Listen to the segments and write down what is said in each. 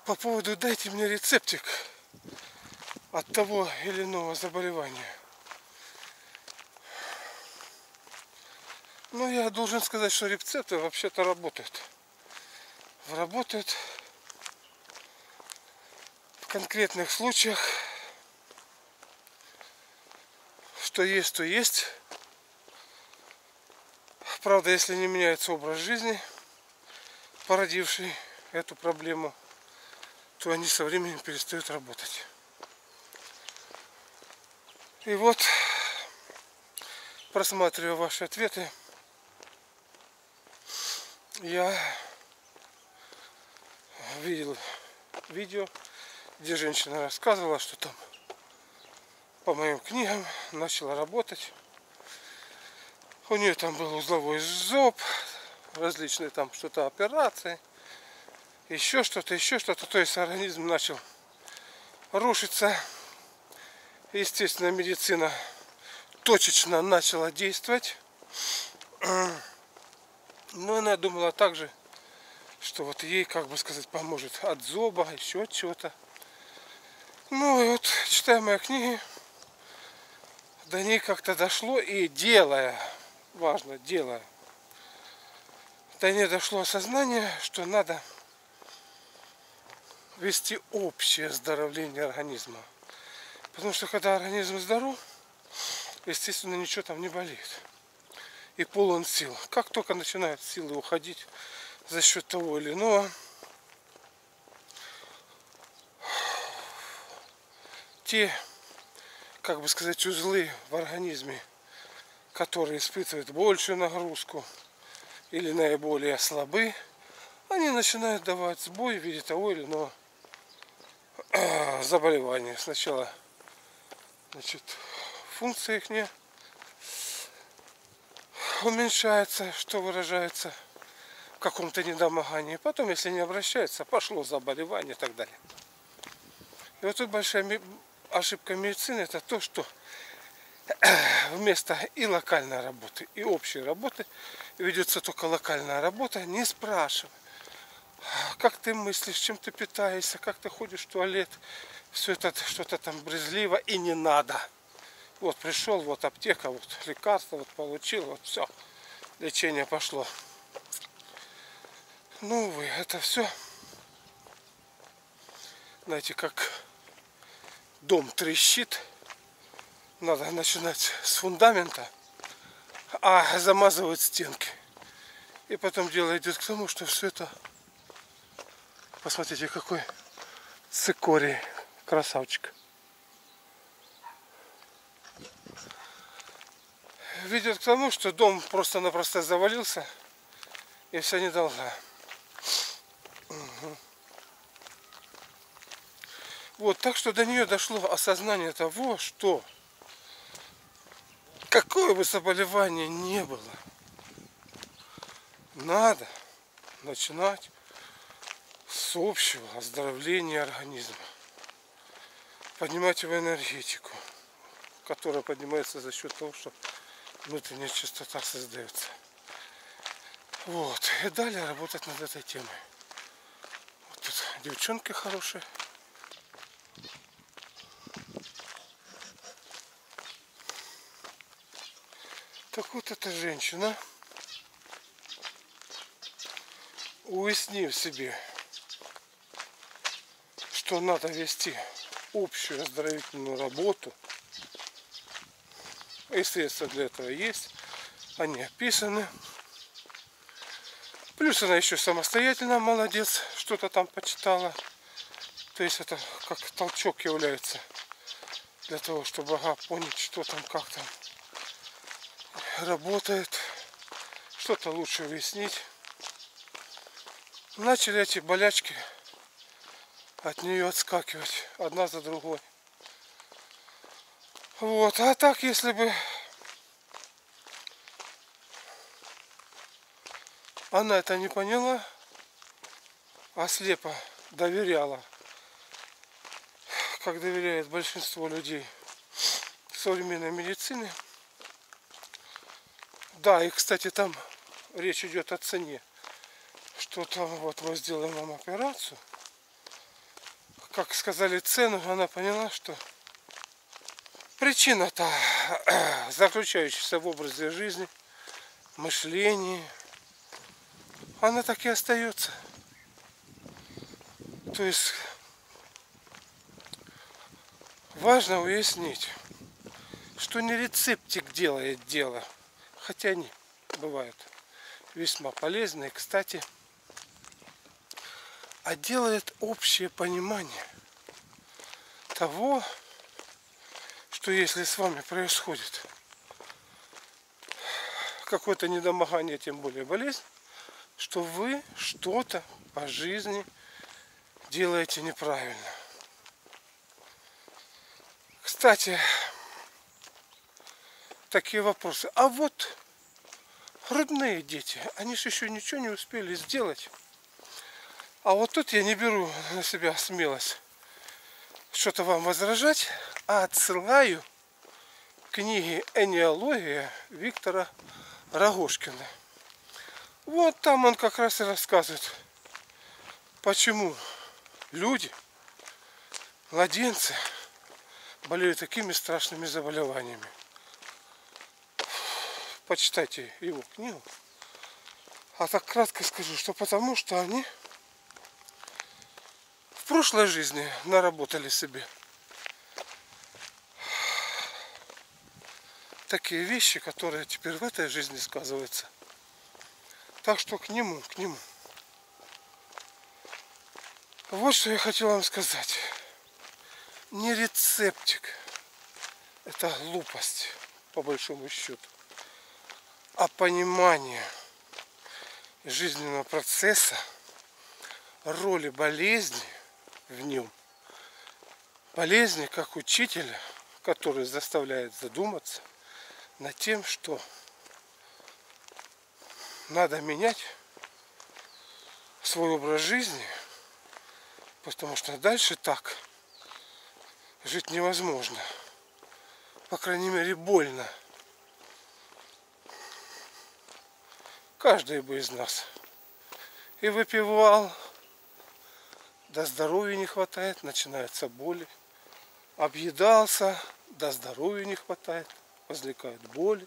по поводу дайте мне рецептик от того или иного заболевания. Ну, я должен сказать, что рецепты вообще-то работают. Работают в конкретных случаях. Что есть, то есть. Правда, если не меняется образ жизни, породивший эту проблему, то они со временем перестают работать. И вот, просматривая ваши ответы, я видел видео, где женщина рассказывала, что там по моим книгам начала работать. У нее там был узловой зоб, различные там что-то операции, еще что-то. То есть организм начал рушиться. Естественно, медицина точечно начала действовать. Но она думала также, что вот ей, как бы сказать, поможет от зоба, еще от чего-то. Ну и вот, читая мои книги, до ней как-то дошло, и делая, важно, делая, до ней дошло осознание, что надо вести общее оздоровление организма. Потому что когда организм здоров, естественно, ничего там не болит. И полон сил. Как только начинают силы уходить за счет того или иного, те, как бы сказать, узлы в организме, которые испытывают большую нагрузку или наиболее слабы, они начинают давать сбой в виде того или иного заболевания. Сначала, значит, функция их не уменьшается, что выражается в каком-то недомогании. Потом, если не обращается, пошло заболевание и так далее. И вот тут большая ошибка медицины — это то, что вместо и локальной работы, и общей работы ведется только локальная работа, не спрашивая, как ты мыслишь, чем ты питаешься, как ты ходишь в туалет, все это что-то там брезгливо и не надо. Вот пришел, вот аптека, вот лекарство, вот получил, вот все, лечение пошло. Ну, увы, это все, знаете, как дом трещит, надо начинать с фундамента, а замазывать стенки. И потом дело идет к тому, что все это, посмотрите, какой цикорий, красавчик. Ведет к тому, что дом просто-напросто завалился, и вся недолга. Угу. Вот, так что до нее дошло осознание того, что какое бы заболевание ни было, надо начинать с общего оздоровления организма. Поднимать его энергетику, которая поднимается за счет того, что внутренняя чистота создается. Вот. И далее работать над этой темой. Вот тут девчонки хорошие. Так вот эта женщина, уяснив себе, что надо вести общую оздоровительную работу, и средства для этого есть, они описаны. Плюс она еще самостоятельно молодец, что-то там почитала. То есть это как толчок является для того, чтобы понять, что там, как там работает, что-то лучше уяснить. Начали эти болячки от нее отскакивать одна за другой. Вот, а так, если бы она это не поняла, а слепо доверяла, как доверяет большинство людей современной медицины. Да, и, кстати, там речь идет о цене, что там вот мы сделаем вам операцию, как сказали, цену, она поняла, что причина-то, заключающаяся в образе жизни, мышлении, она так и остается. То есть важно уяснить, что не рецептик делает дело, хотя они бывают весьма полезные, кстати, а делает общее понимание того, что если с вами происходит какое-то недомогание, тем более болезнь, что вы что-то по жизни делаете неправильно. Кстати, такие вопросы. А вот грудные дети, они же еще ничего не успели сделать. А вот тут я не беру на себя смелость что-то вам возражать, а отсылаю к книге «Энеология» Виктора Рогожкина. Вот там он как раз и рассказывает, почему люди, младенцы, болеют такими страшными заболеваниями. Почитайте его книгу. А так кратко скажу, что потому что они в прошлой жизни наработали себе такие вещи, которые теперь в этой жизни сказываются. Так что к нему. Вот что я хотел вам сказать. Не рецептик. Это глупость, по большому счету. А понимание жизненного процесса, роли болезни в нем. Болезни как учителя, который заставляет задуматься над тем, что надо менять свой образ жизни, потому что дальше так жить невозможно. По крайней мере, больно. Каждый бы из нас и выпивал, до здоровья не хватает, начинаются боли. Объедался, до здоровья не хватает, возникают боли.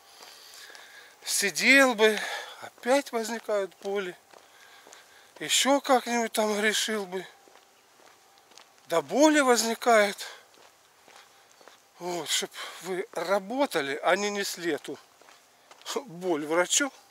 Сидел бы, опять возникают боли. Еще как-нибудь там решил бы. До боли возникает. Вот, чтобы вы работали, а не несли эту боль врачу.